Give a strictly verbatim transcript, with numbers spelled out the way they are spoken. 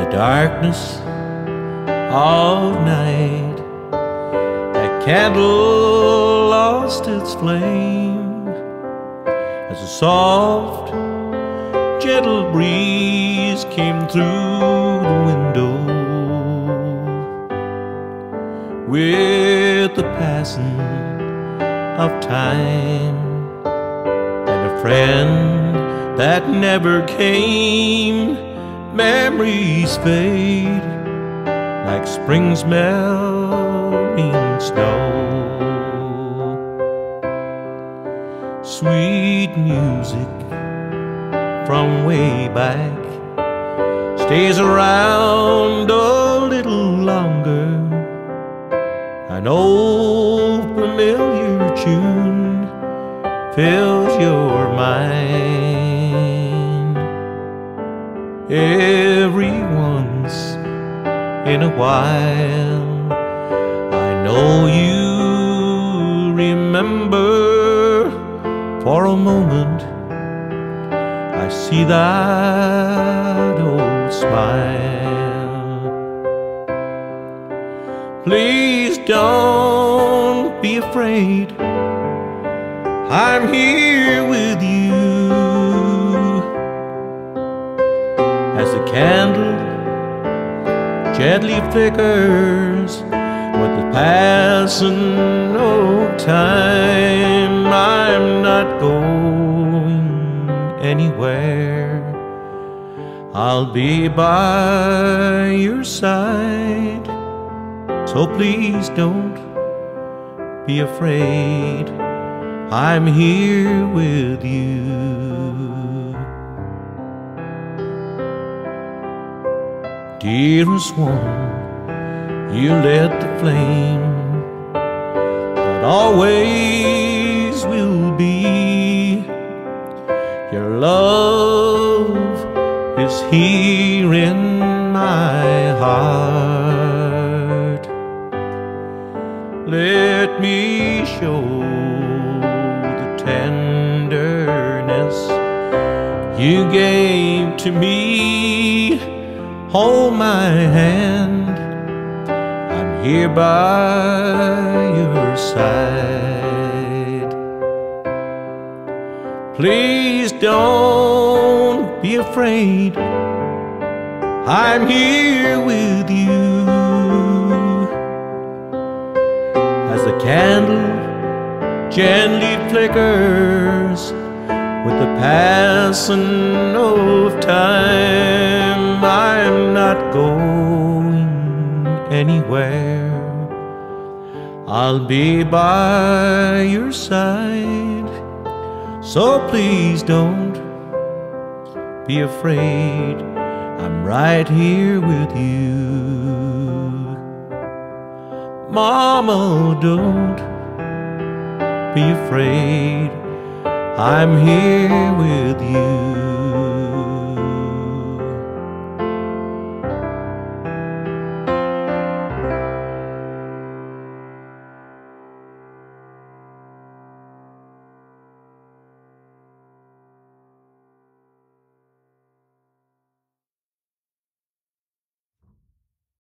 darkness of night, that candle lost its flame as a soft, gentle breeze came through the window. With the passing of time and a friend that never came, memories fade like spring's melting snow. Sweet music from way back stays around a little longer. An old familiar tune fills your mind. Every once in a while, I know you remember. For a moment I see that old smile. Please don't be afraid, I'm here with you. As the candle gently flickers with the passing of time, I'm not going anywhere. I'll be by your side, so please don't be afraid, I'm here with you. Dearest one, you lit the flame that always will be. Your love is here in my heart. Let me show the tenderness you gave to me. Hold my hand, I'm here by your side. Please don't be afraid, I'm here with you. As the candle gently flickers with the passing of time, I'm not going anywhere. I'll be by your side, so please don't be afraid, I'm right here with you. Mama, don't be afraid, I'm here with you.